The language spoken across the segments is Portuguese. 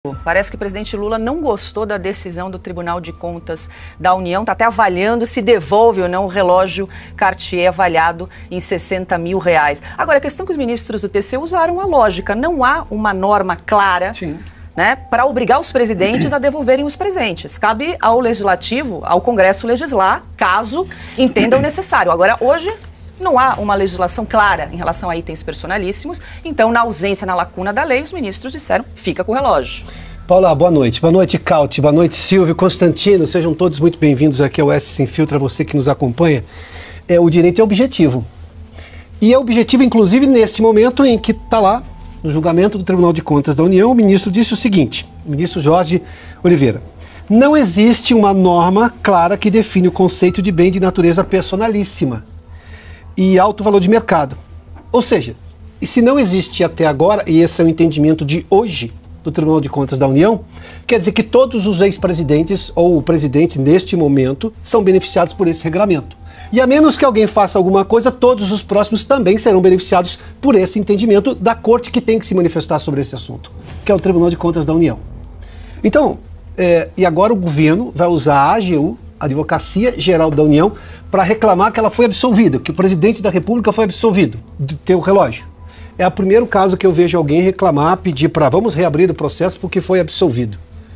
Parece que o presidente Lula não gostou da decisão do Tribunal de Contas da União, está até avaliando se devolve ou não o relógio Cartier avaliado em R$60 mil. Agora, a questão é que os ministros do TCU usaram a lógica, não há uma norma clara, né, para obrigar os presidentes a devolverem os presentes. Cabe ao Legislativo, ao Congresso legislar, caso entendam necessário. Agora, hoje não há uma legislação clara em relação a itens personalíssimos, então, na ausência, na lacuna da lei, os ministros disseram, fica com o relógio. Paula, boa noite. Boa noite, Cauti. Boa noite, Silvio, Constantino. Sejam todos muito bem-vindos aqui ao S Sem Filtro, a você que nos acompanha. O direito é objetivo. E é objetivo, inclusive, neste momento em que está lá, no julgamento do Tribunal de Contas da União, o ministro disse o seguinte, o ministro Jorge Oliveira: não existe uma norma clara que define o conceito de bem de natureza personalíssima e alto valor de mercado. Ou seja, e se não existe até agora, e esse é o entendimento de hoje do Tribunal de Contas da União, quer dizer que todos os ex-presidentes ou o presidente neste momento são beneficiados por esse regulamento. E a menos que alguém faça alguma coisa, todos os próximos também serão beneficiados por esse entendimento da corte que tem que se manifestar sobre esse assunto, que é o Tribunal de Contas da União. Então, e agora o governo vai usar a AGU, a Advocacia Geral da União, para reclamar que ela foi absolvida, que o presidente da República foi absolvido de ter o relógio. É o primeiro caso que eu vejo alguém reclamar, pedir para vamos reabrir o processo porque foi absolvido.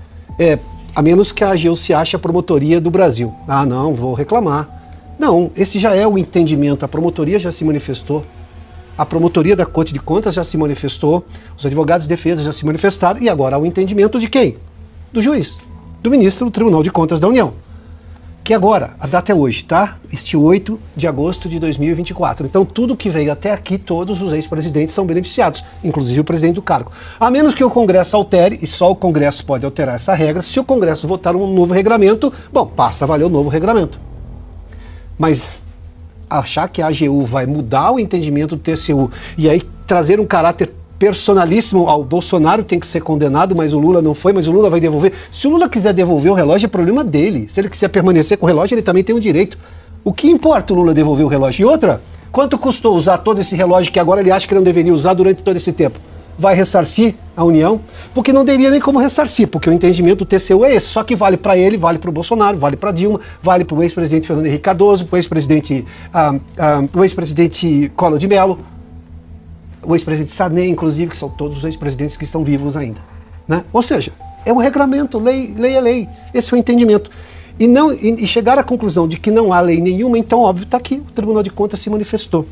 A menos que a AGU se ache a promotoria do Brasil. Ah, não, vou reclamar. Não, esse já é o entendimento. A promotoria já se manifestou. A promotoria da Corte de Contas já se manifestou. Os advogados de defesa já se manifestaram. E agora há o entendimento de quem? Do juiz, do ministro do Tribunal de Contas da União. Que agora, a data é hoje, tá? Este 8 de agosto de 2024. Então, tudo que veio até aqui, todos os ex-presidentes são beneficiados, inclusive o presidente do cargo. A menos que o Congresso altere, e só o Congresso pode alterar essa regra, se o Congresso votar um novo regulamento, bom, passa a valer o novo regulamento. Mas achar que a AGU vai mudar o entendimento do TCU e aí trazer um caráter personalíssimo ao Bolsonaro tem que ser condenado, mas o Lula não foi, mas o Lula vai devolver. Se o Lula quiser devolver o relógio, é problema dele. Se ele quiser permanecer com o relógio, ele também tem o direito. O que importa o Lula devolver o relógio? E outra, quanto custou usar todo esse relógio que agora ele acha que não deveria usar durante todo esse tempo? Vai ressarcir a União? Porque não teria nem como ressarcir, porque o entendimento do TCU é esse, só que vale para ele, vale para o Bolsonaro, vale para Dilma, vale para o ex-presidente Fernando Henrique Cardoso, para o ex-presidente Collor de Mello, o ex-presidente Sarney, inclusive, que são todos os ex-presidentes que estão vivos ainda. Né? Ou seja, é um regulamento, lei é lei. Esse é o entendimento. E chegar à conclusão de que não há lei nenhuma, então, óbvio, está aqui, o Tribunal de Contas se manifestou.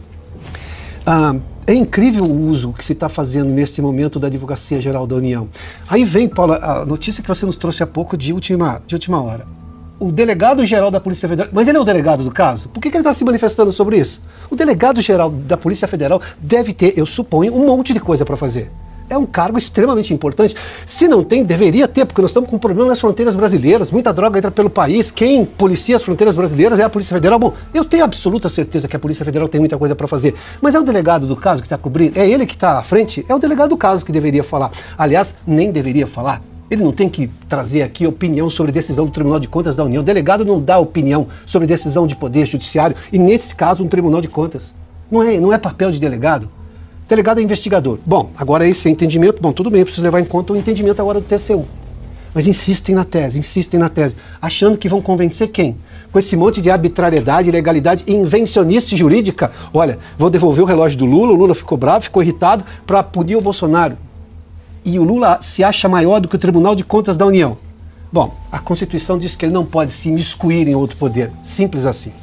É incrível o uso que se está fazendo nesse momento da Advocacia Geral da União. Aí vem, Paula, a notícia que você nos trouxe há pouco de última hora. O delegado-geral da Polícia Federal, mas ele é o delegado do caso? Por que ele está se manifestando sobre isso? O delegado-geral da Polícia Federal deve ter, eu suponho, um monte de coisa para fazer. É um cargo extremamente importante. Se não tem, deveria ter, porque nós estamos com um problema nas fronteiras brasileiras. Muita droga entra pelo país. Quem policia as fronteiras brasileiras é a Polícia Federal. Bom, eu tenho absoluta certeza que a Polícia Federal tem muita coisa para fazer. Mas é o delegado do caso que está cobrindo? É ele que está à frente? É o delegado do caso que deveria falar. Aliás, nem deveria falar. Ele não tem que trazer aqui opinião sobre decisão do Tribunal de Contas da União. O delegado não dá opinião sobre decisão de poder judiciário e, nesse caso, um Tribunal de Contas. Não é papel de delegado. Delegado é investigador. Bom, agora esse é entendimento. Bom, tudo bem, eu preciso levar em conta o entendimento agora do TCU. Mas insistem na tese, achando que vão convencer quem? Com esse monte de arbitrariedade, ilegalidade e invencionice jurídica. Olha, vou devolver o relógio do Lula, o Lula ficou bravo, ficou irritado para punir o Bolsonaro. E o Lula se acha maior do que o Tribunal de Contas da União. Bom, a Constituição diz que ele não pode se imiscuir em outro poder. Simples assim.